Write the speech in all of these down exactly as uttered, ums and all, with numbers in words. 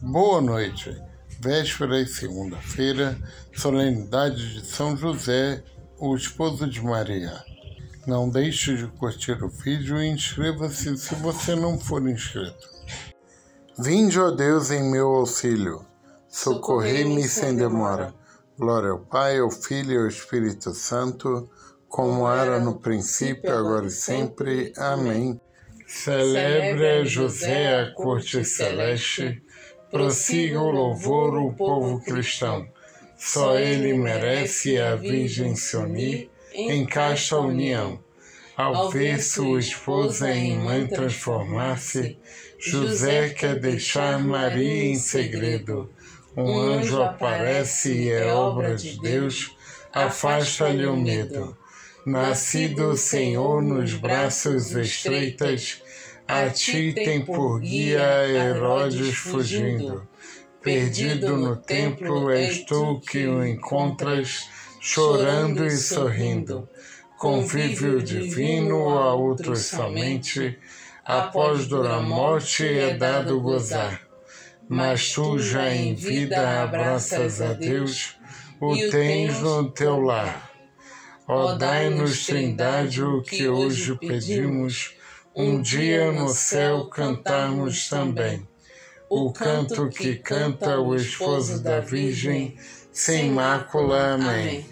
Boa noite, véspera de segunda-feira, solenidade de São José, o esposo de Maria. Não deixe de curtir o vídeo e inscreva-se se você não for inscrito. Vinde, ó Deus, em meu auxílio, socorrei-me sem demora. Glória ao Pai, ao Filho e ao Espírito Santo, como era no princípio, agora e sempre. Amém. Celebre a José a corte celeste, prossiga o louvor o povo cristão. Só ele merece a Virgem se unir em casta união. Ao ver sua esposa em mãe transformar-se, José quer deixar Maria em segredo. Um anjo aparece e é obra de Deus, afasta-lhe o medo. Nascido o Senhor nos braços estreitas, a ti tem por guia Herodes fugindo. Perdido no templo és tu que o encontras, chorando e sorrindo. Convívio divino a outros somente, após dura morte é dado gozar. Mas tu já em vida abraças a Deus, o tens no teu lar. Ó, dai-nos, Trindade, o que hoje pedimos, um dia no céu cantarmos também. O canto que canta o esposo da Virgem, sem mácula. Amém.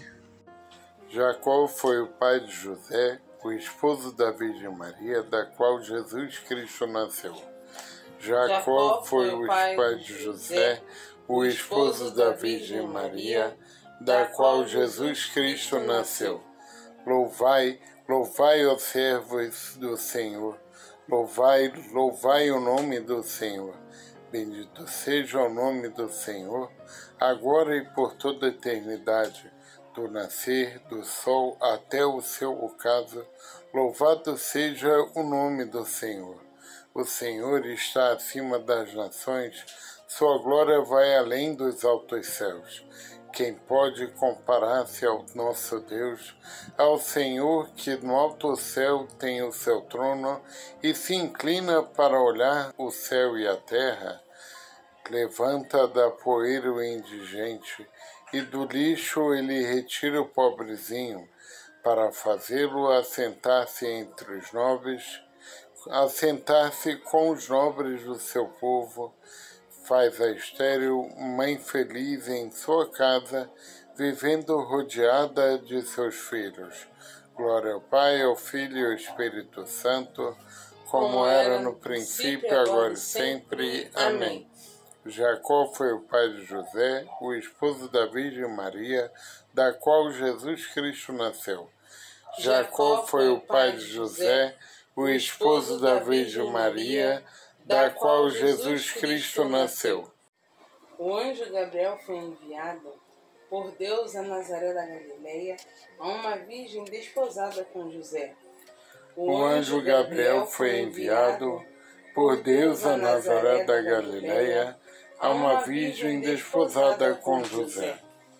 Jacó foi o pai de José, o esposo da Virgem Maria, da qual Jesus Cristo nasceu. Jacó foi o pai de José, o esposo da Virgem Maria, da qual Jesus Cristo nasceu. Louvai, louvai os servos do Senhor, louvai, louvai o nome do Senhor. Bendito seja o nome do Senhor, agora e por toda a eternidade, do nascer do sol até o seu ocaso. Louvado seja o nome do Senhor. O Senhor está acima das nações, sua glória vai além dos altos céus. Quem pode comparar-se ao nosso Deus, ao Senhor que no alto céu tem o seu trono e se inclina para olhar o céu e a terra? Levanta da poeira o indigente e do lixo ele retira o pobrezinho, para fazê-lo assentar-se entre os nobres, assentar-se com os nobres do seu povo. Faz a estéril mãe feliz em sua casa, vivendo rodeada de seus filhos. Glória ao Pai, ao Filho e ao Espírito Santo, como era no princípio, agora e sempre. Amém. Jacó foi o pai de José, o esposo da Virgem Maria, da qual Jesus Cristo nasceu. Jacó foi o pai de José, o esposo da Virgem Maria, da qual Jesus Cristo nasceu. O anjo Gabriel foi enviado por Deus a Nazaré da Galileia, a uma virgem desposada com José. O anjo Gabriel foi enviado por Deus a Nazaré da Galileia, a uma virgem desposada com José.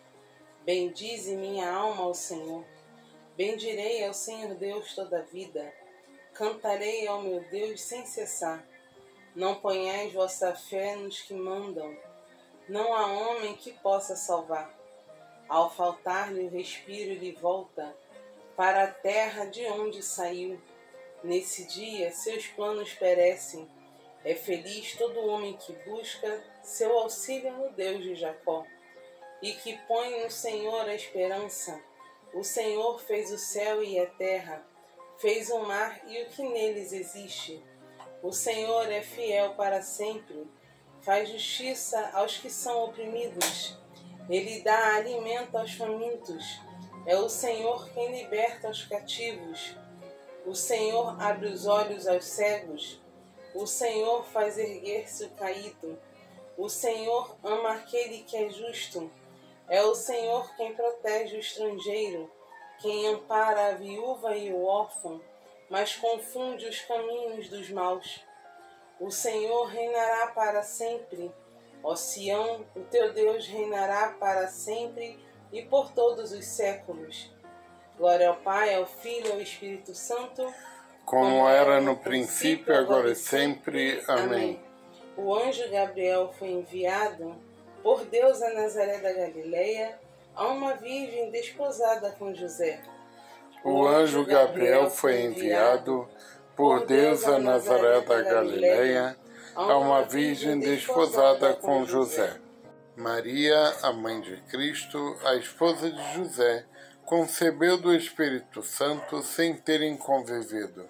Bendize minha alma ao Senhor, bendirei ao Senhor Deus toda a vida, cantarei ao meu Deus sem cessar. Não ponhais vossa fé nos que mandam, não há homem que possa salvar. Ao faltar-lhe o respiro, lhe volta para a terra de onde saiu. Nesse dia seus planos perecem. É feliz todo homem que busca seu auxílio no Deus de Jacó e que põe no Senhor a esperança. O Senhor fez o céu e a terra, fez o mar e o que neles existe. O Senhor é fiel para sempre, faz justiça aos que são oprimidos. Ele dá alimento aos famintos. É o Senhor quem liberta os cativos. O Senhor abre os olhos aos cegos. O Senhor faz erguer-se o caído. O Senhor ama aquele que é justo. É o Senhor quem protege o estrangeiro, quem ampara a viúva e o órfão, mas confunde os caminhos dos maus. O Senhor reinará para sempre. Ó Sião, o teu Deus reinará para sempre e por todos os séculos. Glória ao Pai, ao Filho e ao Espírito Santo, como era no princípio, agora e sempre. Amém. O anjo Gabriel foi enviado por Deus a Nazaré da Galileia, a uma virgem desposada com José. O anjo Gabriel foi enviado por Deus a Nazaré da Galileia, a uma virgem desposada com José. Maria, a mãe de Cristo, a esposa de José, concebeu do Espírito Santo sem terem convivido.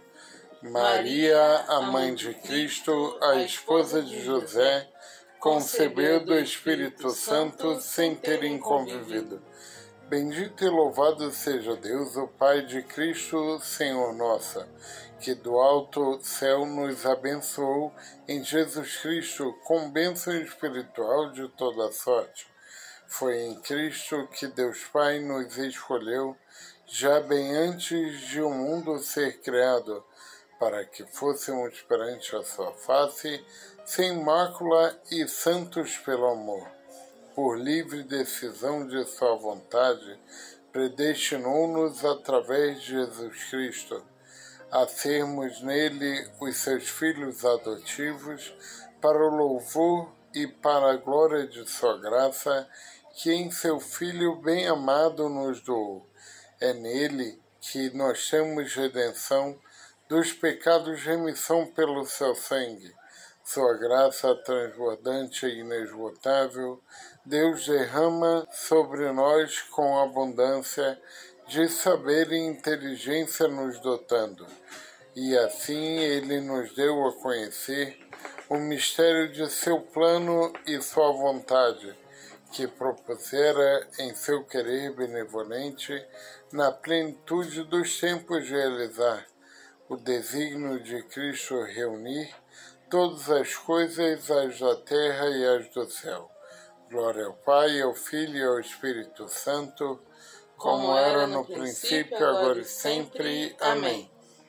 Maria, a mãe de Cristo, a esposa de José, concebeu do Espírito Santo sem terem convivido. Bendito e louvado seja Deus, o Pai de Cristo, Senhor nosso, que do alto céu nos abençoou em Jesus Cristo com bênção espiritual de toda sorte. Foi em Cristo que Deus Pai nos escolheu, já bem antes de o mundo ser criado, para que fôssemos perante a sua face, sem mácula e santos pelo amor. Por livre decisão de sua vontade, predestinou-nos através de Jesus Cristo, a sermos nele os seus filhos adotivos, para o louvor e para a glória de sua graça, que em seu Filho bem-amado nos doou. É nele que nós temos redenção, dos pecados remissão pelo seu sangue. Sua graça transbordante e inesgotável, Deus derrama sobre nós com abundância de saber e inteligência nos dotando. E assim ele nos deu a conhecer o mistério de seu plano e sua vontade, que propusera em seu querer benevolente, na plenitude dos tempos realizar, o desígnio de Cristo reunir todas as coisas, as da terra e as do céu. Glória ao Pai, ao Filho e ao Espírito Santo, como era no princípio, agora e sempre. Amém.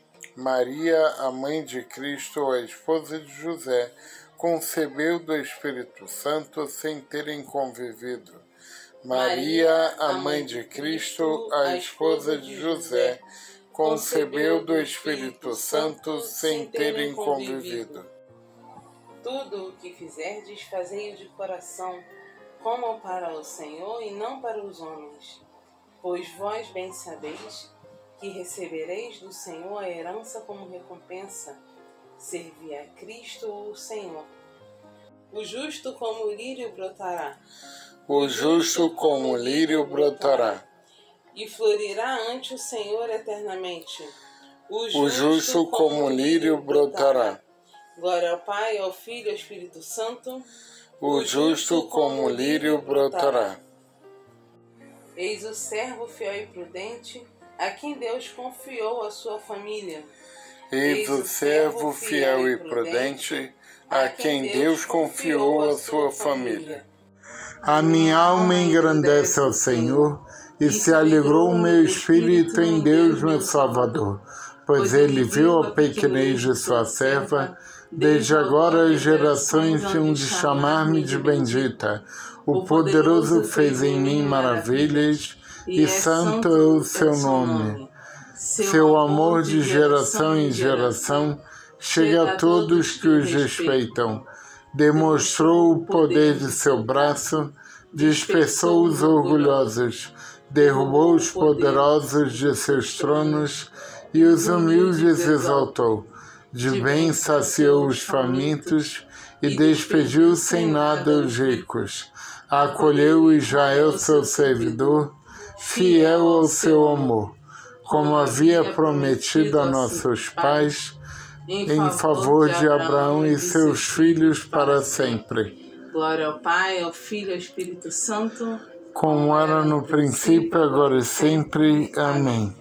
Maria, a mãe de Cristo, a esposa de José, concebeu do Espírito Santo sem terem convivido. Maria, a mãe de Cristo, a esposa de José, concebeu do Espírito Santo sem terem convivido. Tudo o que fizerdes, fazei-o de coração, como para o Senhor e não para os homens. Pois vós bem sabeis que recebereis do Senhor a herança como recompensa. Servi a Cristo o Senhor. O justo como o lírio brotará. O justo como o lírio brotará. E florirá ante o Senhor eternamente. O justo, o justo como o lírio brotará. Glória ao Pai, ao Filho e ao Espírito Santo. O justo como o lírio brotará. Eis o servo fiel e prudente, a quem Deus confiou a sua família. Eis o servo fiel e prudente, a quem Deus confiou a sua família. A minha alma engrandece ao Senhor, e se alegrou o meu espírito em Deus, meu Salvador, pois ele viu a pequenez de sua serva. Desde agora as gerações hão de chamar-me de bendita. O poderoso fez em mim maravilhas, e santo é o seu nome. Seu amor de geração em geração chega a todos que os respeitam. Demonstrou o poder de seu braço, dispersou os orgulhosos, derrubou os poderosos de seus tronos e os humildes exaltou. De bem saciou os famintos e despediu sem nada os ricos. Acolheu Israel, seu servidor, fiel ao seu amor, como havia prometido a nossos pais, em favor de Abraão e seus filhos para sempre. Glória ao Pai, ao Filho e ao Espírito Santo, como era no princípio, agora e sempre. Amém.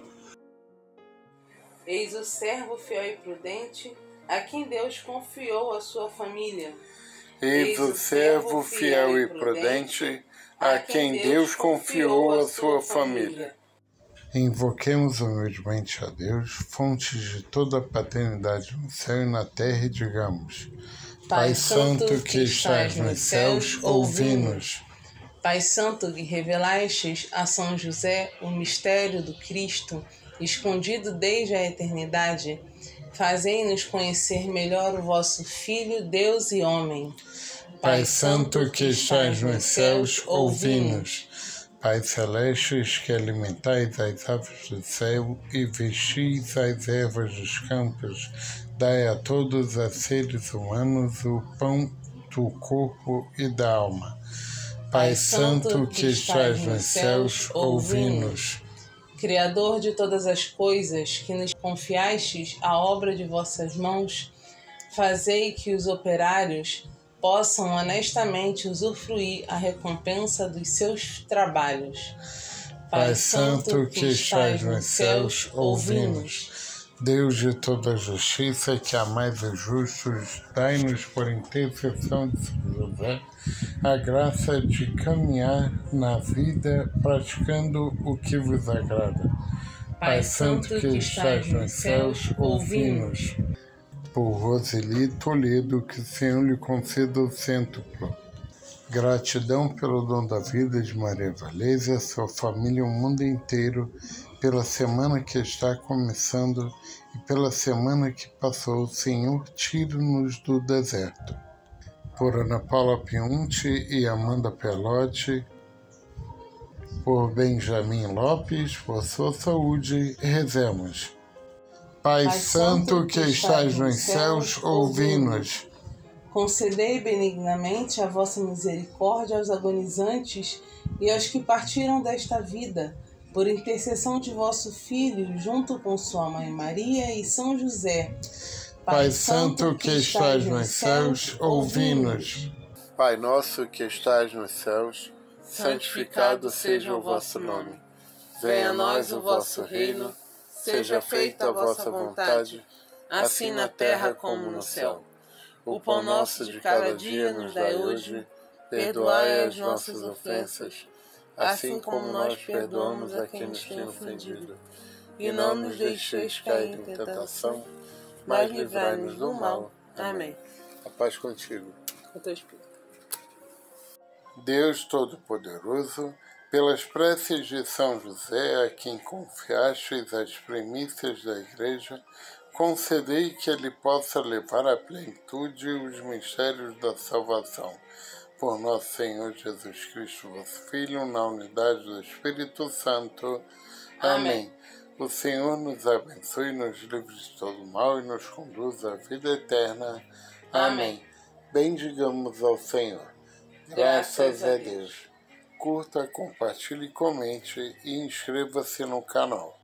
Eis o servo fiel e prudente, a quem Deus confiou a sua família. Eis o servo fiel e prudente, a quem Deus confiou a sua família. Invoquemos humildemente a Deus, fonte de toda a paternidade no céu e na terra, e digamos: Pai Santo que estás nos céus, ouvi-nos. Pai Santo que revelastes a São José o mistério do Cristo, escondido desde a eternidade, Fazei-nos conhecer melhor o vosso Filho, Deus e homem. Pai Santo que estás nos céus, ouvi-nos. Pai Celestes que alimentais as aves do céu e vestis as ervas dos campos, dai a todos os seres humanos o pão do corpo e da alma. Pai Santo que estás nos céus, ouvi-nos. Criador de todas as coisas, que nos confiastes a obra de vossas mãos, fazei que os operários possam honestamente usufruir a recompensa dos seus trabalhos. Pai Santo que estás nos céus, ouvi-nos. Deus de toda justiça, que amais os justos, dai-nos por intercessão de São José a graça de caminhar na vida praticando o que vos agrada. Pai Santo que estás nos céus, ouvi-nos. Por Roseli Toledo, que o Senhor lhe conceda o cêntuplo. Gratidão pelo dom da vida de Maria Valésia, sua família e o mundo inteiro, pela semana que está começando e pela semana que passou. Senhor, tire-nos do deserto. Por Ana Paula Piunti e Amanda Pelotti, por Benjamin Lopes, por sua saúde, rezemos. Pai, Pai Santo que estás nos céus, ouvi-nos. Concedei benignamente a vossa misericórdia aos agonizantes e aos que partiram desta vida, por intercessão de vosso Filho, junto com sua mãe Maria e São José. Pai, Pai Santo que estás nos céus, ouvi-nos. Pai nosso que estás nos céus, santificado seja o vosso nome. Venha a nós o vosso reino. Seja feita a vossa vontade, assim na terra como no céu. O pão nosso de cada dia nos dai hoje, perdoai as nossas ofensas, assim como nós perdoamos a quem nos tem ofendido. E não nos deixeis cair em tentação, mas livrai-nos do mal. Amém. A paz contigo. Com teu espírito. Deus Todo-Poderoso, pelas preces de São José, a quem confiastes as primícias da Igreja, concedei que ele possa levar à plenitude os mistérios da salvação. Por nosso Senhor Jesus Cristo, vosso Filho, na unidade do Espírito Santo. Amém. Amém. O Senhor nos abençoe, nos livre de todo mal e nos conduz à vida eterna. Amém. Amém. Bendigamos ao Senhor. Graças, Graças a Deus. Deus. Curta, compartilhe, comente e inscreva-se no canal.